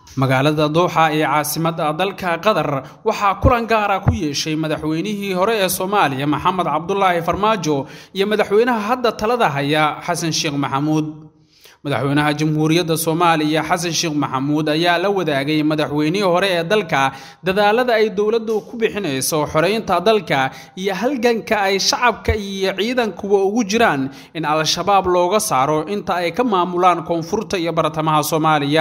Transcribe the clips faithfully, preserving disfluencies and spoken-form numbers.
magaalada Dooxa ee caasimadda dalka Qatar waxa kulan gaar ah ku yeeshay madaxweynihii hore ee Soomaaliya Maxamed Cabdullaahi Farmaajo iyo madaxweynaha hadda talada haya Xasan Sheekh Maxamuud. madaxweynaha Jamhuuriyadda Soomaaliya Xasan Sheekh Maxamuud ayaa la wadaagay madaxweynihii hore ee dalka dadaalada ay dawladdu ku bixinayso xoreynta dalka iyo halganka ay shacabka iyo ciidankuwa ugu jiraan in al-shabaab looga saaro inta ay ka maamulaan koonfurta iyo bartamaha Soomaaliya.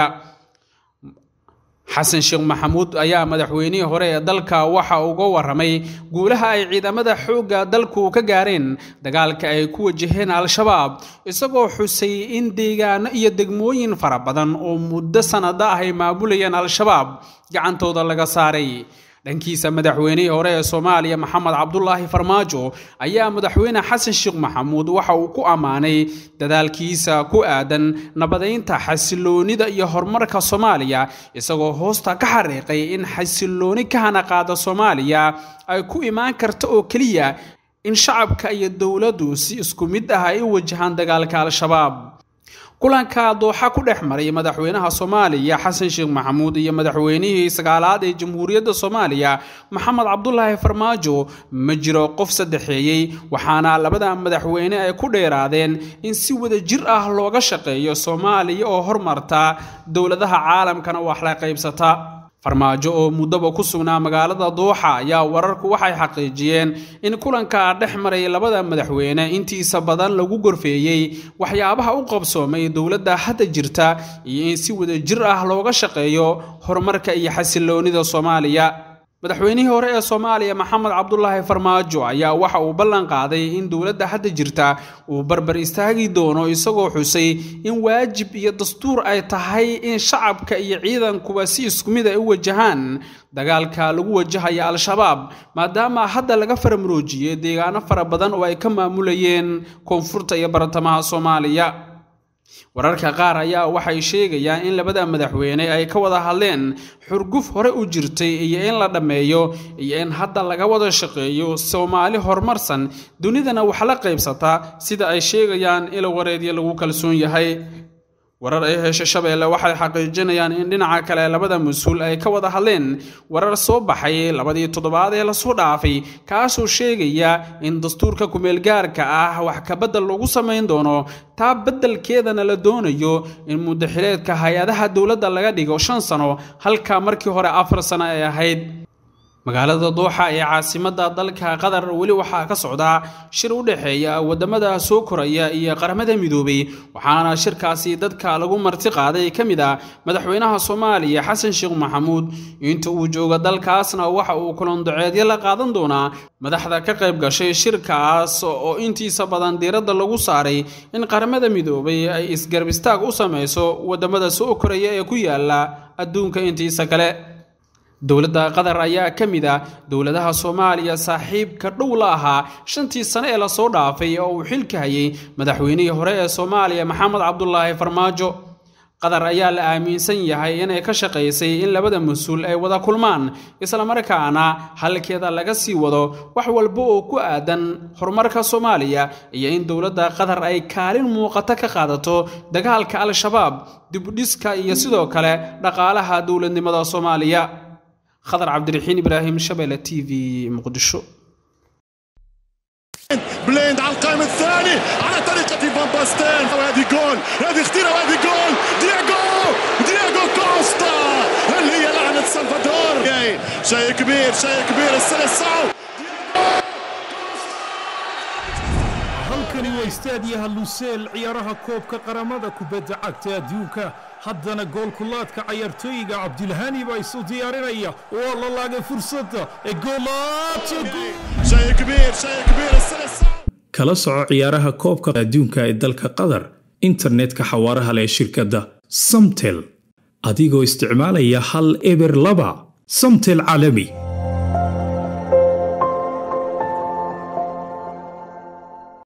Xasan Sheekh Maxamuud ayaa madaxweynihii hore ee dalka waxa uu uga waramay guulaha ay ciidamada xoogga dalku ka gaareen dagaalka ay ku wajaheen al-shabaab isagoo xusay in deegaano iyo degmooyin fara badan oo muddo sanado ah ay maamulayeen al-shabaab gacantooda laga saaray. dhankiisa madaxweynihii hore ee Soomaaliya Maxamed Cabdullaahi Farmaajo ayaa madaxweyne Xasan Sheekh Maxamuud waxa uu ku amaanay dadaalkiisa ku aadan nabadeynta xasiloonida iyo horumarka Soomaaliya isagoo hoosta ka xariiqay in xasilooni ka hanaqaada Soomaaliya ay ku imaan karto oo kaliya in shacabka iyo dawladdu si isku mid ah ay u wajahaan dagaalka al-shabaab. kulanka Dooxa ku dhexmaray madaxweynaha Soomaaliya Xasan Sheekh Maxamuud iyo madaxweynihii sagaalaad ee Jamhuuriyadda Soomaaliya Maxamed Cabdullaahi Farmaajo ma jiro qof saddexeeyay waxaana labada madaxweyne ay ku dheeraadeen in si wada jir ah looga shaqeeyo Soomaaliya oo horumarta dawladaha caalamkana wax la qaybsata. Farmaajo oo muddo ku sugnaa magaalada Dooxa ayaa wararku waxay xaqiijiyeen in kulanka dhexmaray labada madaxweyne intiisa badan lagu gorfeeyay waxyaabaha u qabsoomay dawladda hadda jirta iyo in si wada jir ah looga shaqeeyo horumarka iyo xasiloonida Soomaaliya. madaxweynihii hore ee Soomaaliya Maxamed Cabdullaahi Farmaajo ayaa waxa uu ballan qaaday in dawladda hadda jirta uu barbar istaagi doono isagoo xusay in waajib iyo dastuur ay tahay in shacabka iyo ciidankuba si isku mid ah u wajahaan dagaalka lagu wajahayo al-shabaab maadaama hadda laga farmaroojiyay deegaano fara badan oo ay ka maamulayeen koonfurta iyo bartamaha Soomaaliya. wararka qaar ayaa waxay sheegayaan in labada madaxweyne ay ka wada hadleen xurguf hore u jirtay iyo in la dhameeyo iyo in hadda laga wada shaqeeyo Soomaali horumarsan dunidana wax la qaybsata sida ay sheegayaan ila wareedyo lagu kalsoon yahay. warar ay heshay Shabeelle waxay xaqiijinayaan in dhinaca kale labada mas'uul ay ka wada hadleen warar soo baxay labadii toddobaad ee la soo dhaafay kaasoo sheegaya in dastuurka ku meel gaarka ah wax ka bedel lagu sameyn doono taa bedelkeedana la doonayo in muddo xileedka hay'adaha dawladda laga dhigo shan sano halka markii hore afar sano ay ahayd. magaalada Dooxa ee caasimadda dalka Qatar wali waxa ka socda shir u dhaxeeya wadamada soo koraya iyo qaramada midoobay waxaana shirkaasi dadka lagu marti qaaday kamida madaxweynaha Soomaaliya Xasan Sheekh Maxamuud inta uu jooga dalkaasna waxa uu kulan duceedyo la qaadan doonaa madaxda ka qayb gashay shirkaas oo intiisa badan diiradda lagu saaray in qaramada midoobay ay isgarab istaag u sameeyso wadamada soo koraya ee ku yaala adduunka intiisa kale. dawladda Qatar ayaa kamida dawladaha Soomaaliya saaxiibka dhow la ahaa shantii sano ee la soo dhaafay oo uu xilka hayay madaxweynihii hore ee Soomaaliya Maxamed Cabdullaahi Farmaajo. Qatar ayaa la aaminsan yahay inay ka shaqeysay in labada mas'uul ay wada kulmaan isla markaana halkeeda laga sii wado wax walba oo ku aadan horumarka Soomaaliya iyo in dawladda Qatar ay kaalin muuqata ka qaadato dagaalka al-shabaab dib u dhiska iyo sidoo kale dhaqaalaha dawladnimada Soomaaliya. خضر عبد الرحيم إبراهيم شبيلة تي في مقدشو. بليند على القائم الثاني على طريقة فان باستين وهذه جول هذه اختيرة وهذه جول دياغو دياغو كوستا هل هي لعنة سلفادور شيء كبير شيء كبير السلسعو halkani waa istaadiyaha Lusail ciyaaraha koobka qaramada kubadda cagta adduunka haddana goolkulaadka ciyaartooyga Cabdilhani baa isu diyaarinaya oo la laagay fursadda ee goolaadka شيء كبير شيء كبير السلسعو kala soco ciyaaraha koobka adduunka ee dalka Qatar internetka xawaaraha leh shirkadda Samtel adigoo isticmaalaya hal eber laba Samtel caalami.